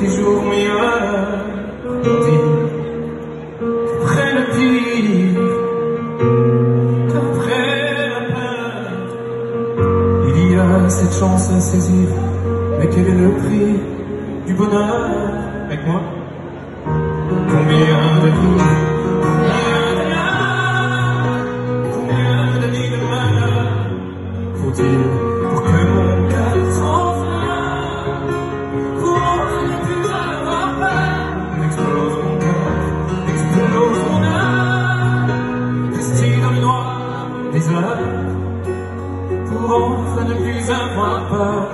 tes jours meilleurs. On dit qu'après le pire, qu'après la peur, il y a cette chance à saisir. Mais quel est le prix du bonheur? Avec moi, combien de vies, combien de nuits de malheur faut-il pour que mon cœur s'enflamme, pour ne plus avoir peur? Explose mon cœur, explose mon âme, rester dans le noir des heures, pour enfin ne plus avoir peur.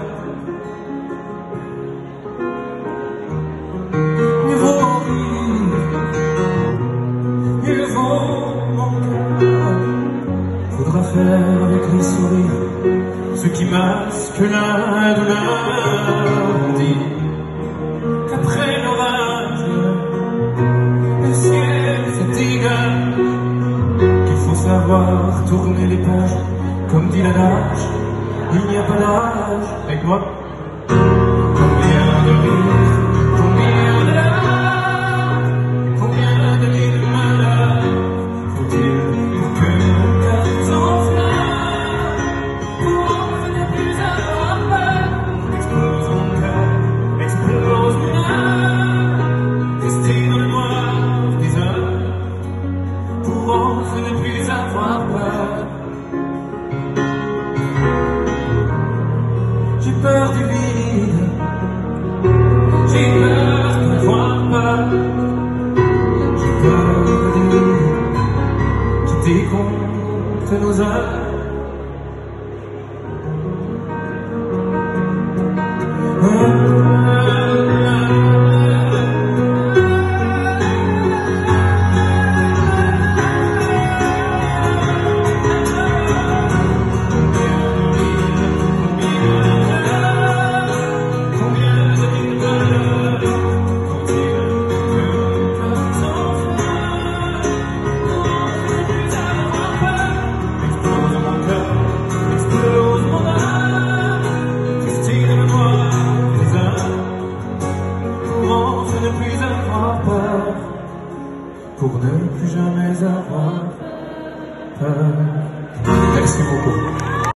Faudra faire avec les sourires ce qui masque la douleur. On dit qu'après l'orage, le ciel fatigue, qu'il faut savoir tourner les pages. Comme dit l'adage, il n'y a pas d'âge. Avec moi, combien de rires, combien de larmes, combien de nuits de malheur faut-il pour que mon cœur s'enflamme, pour ne plus avoir peur? Explose mon cœur, explose mon âme, rester dans le noir des heures, pour enfin ne plus avoir peur. J'ai peur du vide, j'ai peur de n'avoir peur, j'ai peur des nuits qui décomptent nos heures. Pour ne plus jamais avoir